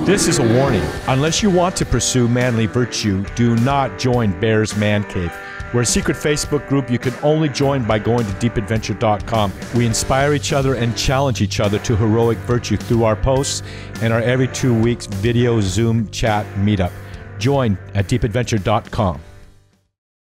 This is a warning. Unless you want to pursue manly virtue, do not join Bear's Man Cave. We're a secret Facebook group you can only join by going to deepadventure.com. We inspire each other and challenge each other to heroic virtue through our posts and our every 2 weeks video Zoom chat meetup. Join at deepadventure.com.